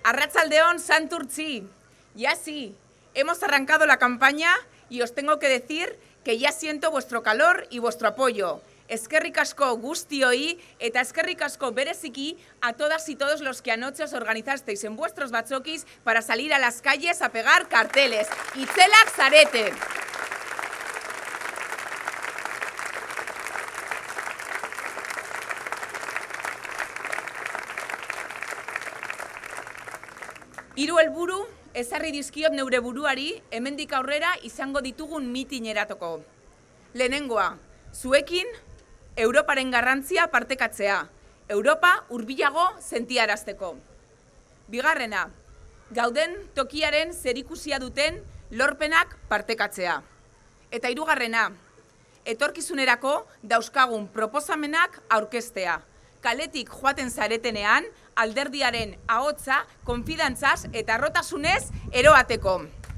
Arratsaldeon Santurtzi. Ya sí, hemos arrancado la campaña y os tengo que decir que ya siento vuestro calor y vuestro apoyo. Eskerrik asko guztioi eta eskerrik asko bereziki a todas y todos los que anoche os organizasteis en vuestros batzokis para salir a las calles a pegar carteles. Itzelak zarete. Hiru helburu ezarri dizkiot neure buruari hemendik aurrera izango ditugun mitineratoko. Lehenengoa, zuekin Europaren garrantzia partekatzea, Europa hurbilago sentiarazteko. Bigarrena, gauden tokiaren zerikusia duten lorpenak partekatzea. Eta hirugarrena, etorkizunerako dauzkagun proposamenak aurkeztea. Kaletik joaten zaretenean, alderdiaren ahotsa, konfidantzaz eta harrotasunez eroateko.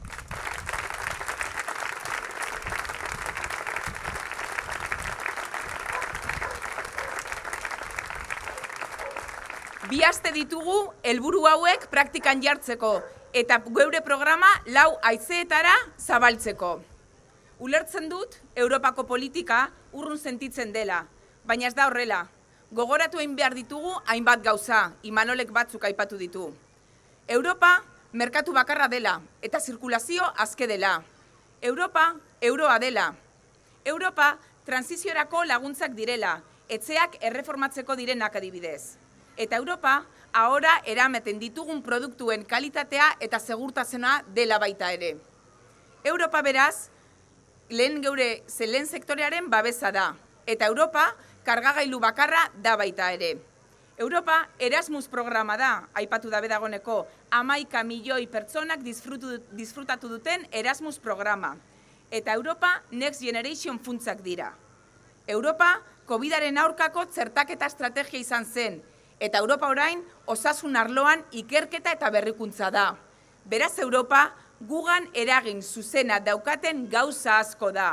Bi aste ditugu helburu hauek praktikan jartzeko eta geure programa 4 haizeetara zabaltzeko. Ulertzen dut Europako politika urrun sentitzen dela, baina ez da horrela. Gogoratu egin behar ditugu hainbat gauza, Imanolek batzuk aipatu ditu. Europa merkatu bakarra dela eta zirkulazio azke dela. Europa euroa dela. Europa transiziorako laguntzak direla, etxeak erreformatzeko direnak adibidez. Eta Europa ahora erameten ditugun produktuen kalitatea eta segurtasuna dela baita ere. Europa beraz, lehen sektorearen babesa da, eta Europa kargagailu bakarra da baita ere. Europa Erasmus programa da, aipatu dabe dagoneko, 11 milioi pertsonak disfrutatu duten Erasmus programa. Eta Europa Next Generation funtsak dira. Europa COVID-aren aurkako txertaketa estrategia izan zen, eta Europa orain osasun arloan ikerketa eta berrikuntza da. Beraz Europa gugan eragin zuzena daukaten gauza asko da.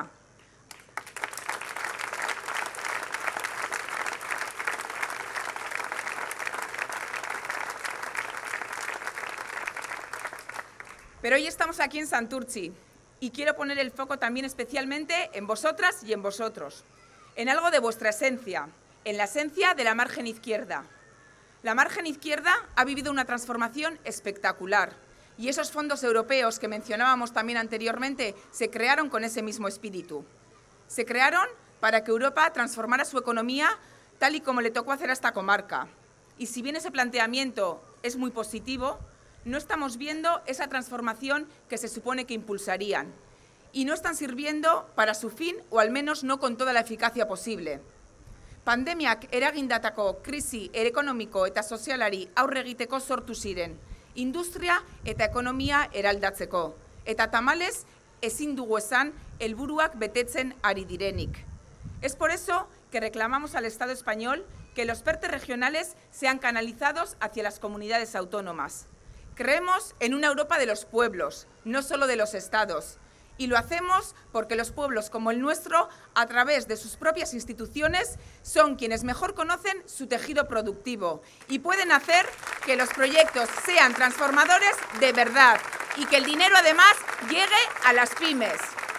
Pero hoy estamos aquí en Santurtzi y quiero poner el foco también especialmente en vosotras y en vosotros, en algo de vuestra esencia, en la esencia de la margen izquierda. La margen izquierda ha vivido una transformación espectacular y esos fondos europeos que mencionábamos también anteriormente se crearon con ese mismo espíritu. Se crearon para que Europa transformara su economía tal y como le tocó hacer a esta comarca. Y si bien ese planteamiento es muy positivo, no estamos viendo esa transformación que se supone que impulsarían y no están sirviendo para su fin o al menos no con toda la eficacia posible. Pandemiak eragindatako krisi ekonomiko eta sozialari aurre egiteko sortu ziren, industria eta ekonomia eraldatzeko, eta tamalez ezin dugu esan helburuak betetzen ari direnik. Es por eso que reclamamos al Estado español que los PERTE regionales sean canalizados hacia las comunidades autónomas. Creemos en una Europa de los pueblos, no solo de los estados. Y lo hacemos porque los pueblos como el nuestro, a través de sus propias instituciones, son quienes mejor conocen su tejido productivo y pueden hacer que los proyectos sean transformadores de verdad y que el dinero además llegue a las pymes.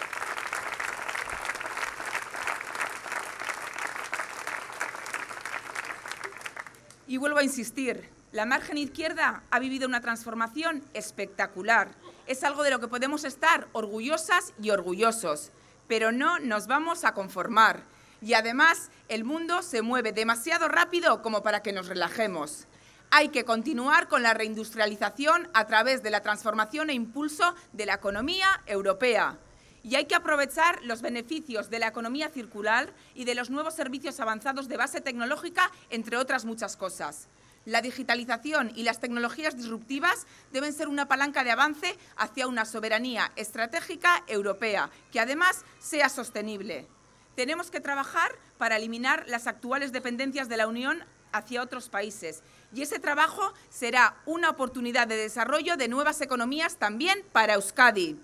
Y vuelvo a insistir, la margen izquierda ha vivido una transformación espectacular. Es algo de lo que podemos estar orgullosas y orgullosos, pero no nos vamos a conformar. Y además, el mundo se mueve demasiado rápido como para que nos relajemos. Hay que continuar con la reindustrialización a través de la transformación e impulso de la economía europea. Y hay que aprovechar los beneficios de la economía circular y de los nuevos servicios avanzados de base tecnológica, entre otras muchas cosas. La digitalización y las tecnologías disruptivas deben ser una palanca de avance hacia una soberanía estratégica europea, que además sea sostenible. Tenemos que trabajar para eliminar las actuales dependencias de la Unión hacia otros países, y ese trabajo será una oportunidad de desarrollo de nuevas economías también para Euskadi.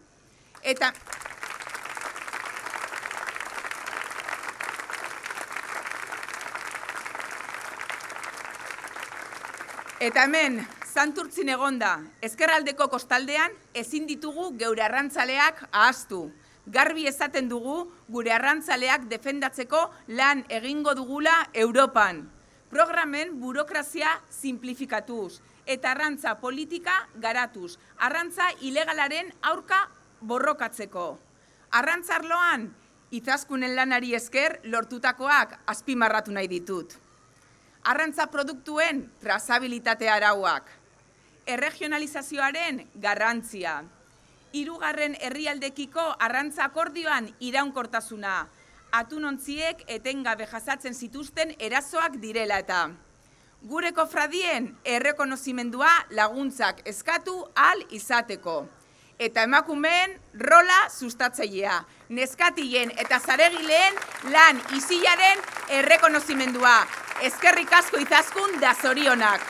Eta hemen, Santurtzin egonda, ezkerraldeko kostaldean ezin ditugu geure arrantzaleak ahaztu. Garbi esaten dugu gure arrantzaleak defendatzeko lan egingo dugula Europan. Programen burokrazia simplifikatuz eta arrantza politika garatuz, arrantza ilegalaren aurka borrokatzeko. Arrantzarloan, izaskunen lanari esker lortutakoak azpimarratu nahi ditut. Arrantza produktuen trazabilitate arauak, erregionalizazioaren garrantzia, hirugarren herrialdekiko arrantza akordioan iraunkortasuna, atunontziek etengabe jasatzen zituzten erasoak direla eta. Gure kofradien errekonozimendua laguntzak eskatu ahal izateko. Eta emakumeen rola sustatzailea, neskatilen eta zaregileen lan isilaren errekonozimendua. Eskerrik asko izaskun da zorionak.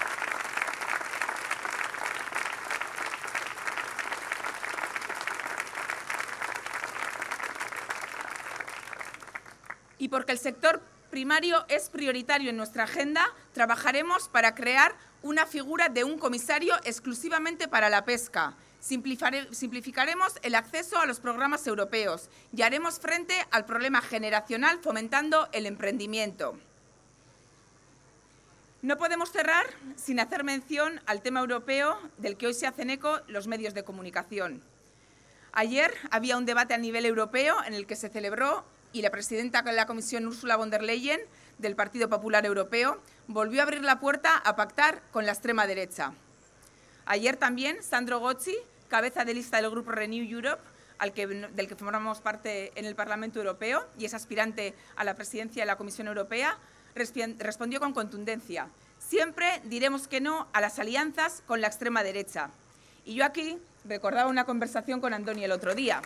Y porque el sector primario es prioritario en nuestra agenda, trabajaremos para crear una figura de un comisario exclusivamente para la pesca. Simplificaremos el acceso a los programas europeos y haremos frente al problema generacional fomentando el emprendimiento. No podemos cerrar sin hacer mención al tema europeo del que hoy se hacen eco los medios de comunicación. Ayer había un debate a nivel europeo en el que se celebró y la presidenta de la Comisión, Ursula von der Leyen, del Partido Popular Europeo, volvió a abrir la puerta a pactar con la extrema derecha. Ayer también Sandro Gozzi, cabeza de lista del grupo Renew Europe, del que formamos parte en el Parlamento Europeo y es aspirante a la presidencia de la Comisión Europea, respondió con contundencia: siempre diremos que no a las alianzas con la extrema derecha. Y yo aquí recordaba una conversación con Andoni el otro día.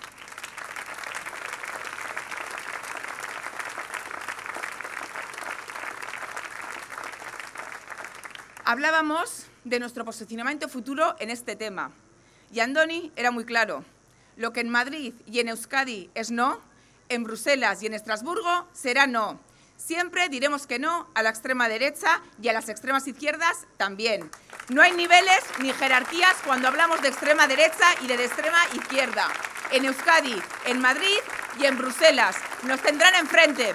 Hablábamos de nuestro posicionamiento futuro en este tema y Andoni era muy claro. Lo que en Madrid y en Euskadi es no, en Bruselas y en Estrasburgo será no. Siempre diremos que no a la extrema derecha y a las extremas izquierdas también. No hay niveles ni jerarquías cuando hablamos de extrema derecha y de extrema izquierda. En Euskadi, en Madrid y en Bruselas nos tendrán enfrente.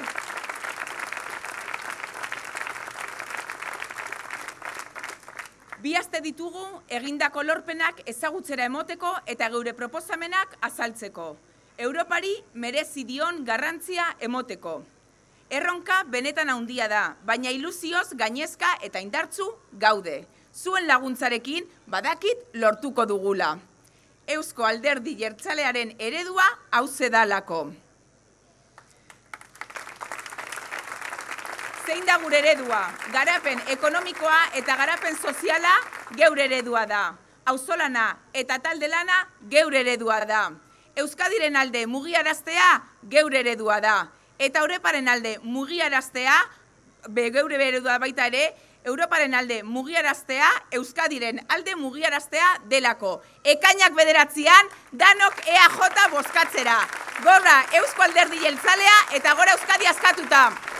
Bi aste ditugu egindako lorpenak ezagutzera emoteko eta geure proposamenak azaltzeko. Europari merezi dion garrantzia emoteko. Erronka benetan handia da, baina ilusioz gainezka eta indartzu gaude. Zuen laguntzarekin badakit lortuko dugula. Eusko Alderdi Jeltzalearen eredua hauxe dalako. Zein da gure eredua? Garapen ekonomikoa eta garapen soziala geure eredua da. Auzolana eta talde lana geure eredua da. Euskadiren alde mugiaraztea geure eredua da. Eta Europaren alde mugiaraztea, geure eredua baita ere, Europaren alde mugiaraztea, Euskadiren alde mugiaraztea delako. Ekainak 9an, danok EAJ bozkatzera. Gora Eusko Alderdi Jeltzalea eta gora Euskadi askatuta.